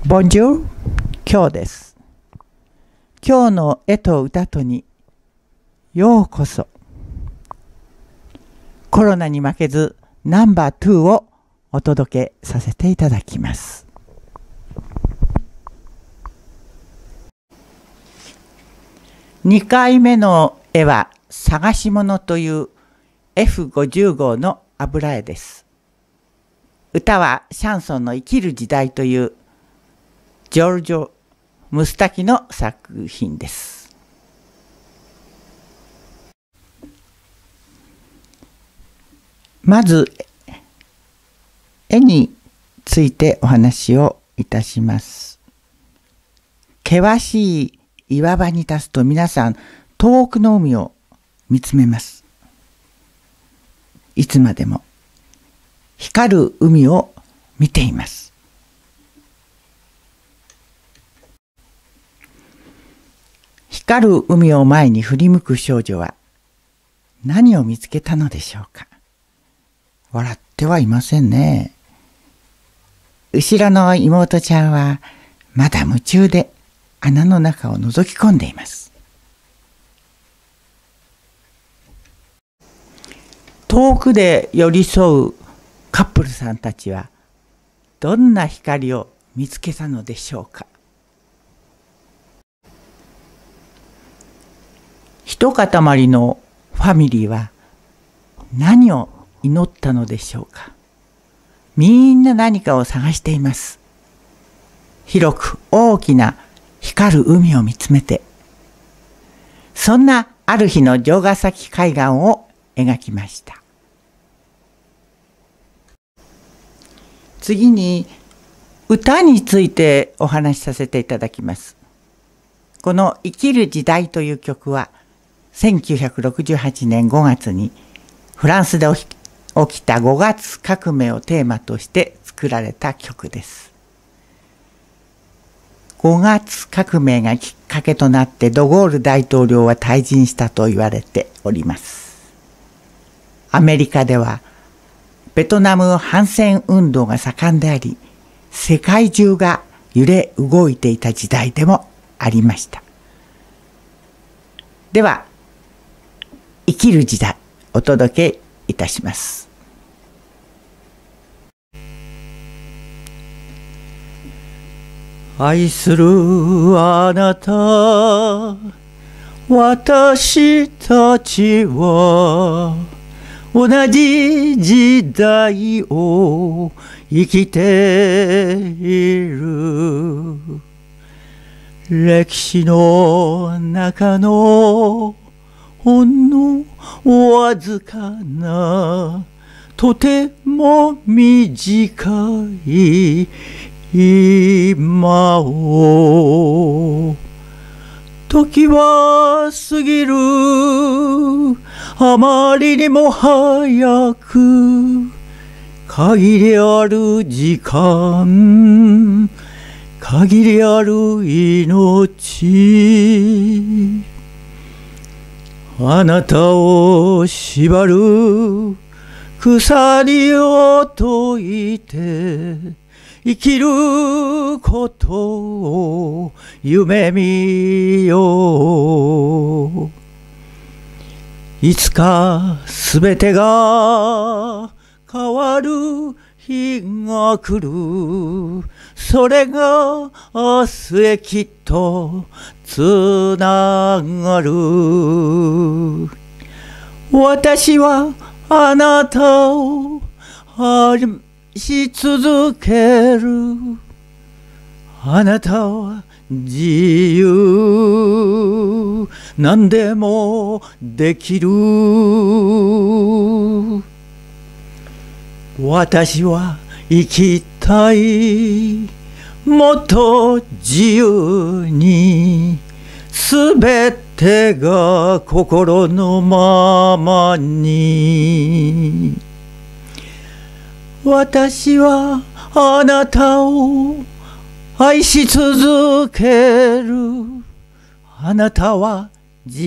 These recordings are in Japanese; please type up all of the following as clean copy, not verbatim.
ボンジュール、今日です。今日の絵と歌とにようこそ。コロナに負けずナンバー2をお届けさせていただきます。2回目の絵は探し物という F50 号の油絵です。歌はシャンソンの生きる時代というジョルジョ・ムスタキの作品です。まず絵についてお話をいたします。険しい岩場に立つと皆さん遠くの海を見つめます。いつまでも光る海を見ています。光る海を前に振り向く少女は何を見つけたのでしょうか。笑ってはいませんね。後ろの妹ちゃんはまだ夢中で穴の中を覗き込んでいます。遠くで寄り添うカップルさんたちはどんな光を見つけたのでしょうか。一塊のファミリーは何を祈ったのでしょうか。みんな何かを探しています。広く大きな光る海を見つめて、そんなある日の城ヶ崎海岸を描きました。次に歌についてお話しさせていただきます。この生きる時代という曲は1968年5月にフランスで起きた5月革命をテーマとして作られた曲です。5月革命がきっかけとなってドゴール大統領は退陣したと言われております。アメリカではベトナム反戦運動が盛んであり、世界中が揺れ動いていた時代でもありました。では生きる時代お届けいたします。愛するあなた、私たちは同じ時代を生きている。歴史の中のほんのわずかなとても短い今を、時は過ぎるあまりにも早く、限りある時間、限りある命、あなたを縛る鎖を解いて生きることを夢見よう。いつかすべてが変わる日が来る。それが明日へきっとつながる。私はあなたを愛し続ける。あなたは自由、何でもできる。私は生きたい、もっと自由に、すべてが心のままに。私はあなたを愛し続ける。あなたは自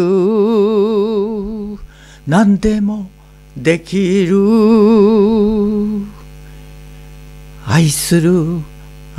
由、何でもできる。愛する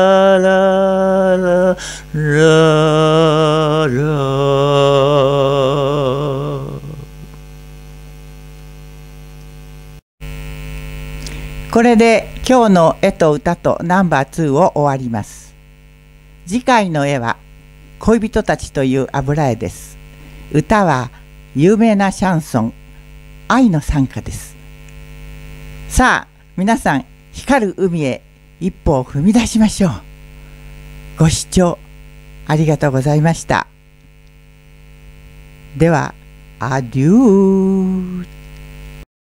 ララこれで今日の絵と歌とナンバー2を終わります。次回の絵は恋人たちという油絵です。歌は有名なシャンソン愛の賛歌です。さあ皆さん、光る海へ一歩を踏み出しましょう。ご視聴ありがとうございました。ではアデュー。